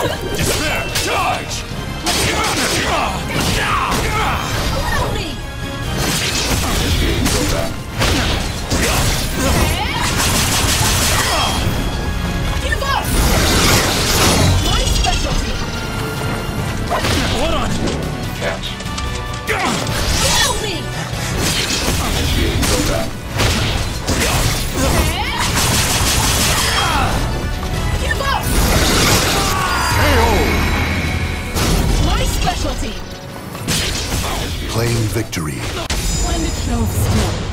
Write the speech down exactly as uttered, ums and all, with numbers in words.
Despair! Charge! Follow me! Give up! My specialty! Hold on! Catch. Follow me! Initiating program. Give up! K O! My specialty! Claim victory. When it shows still.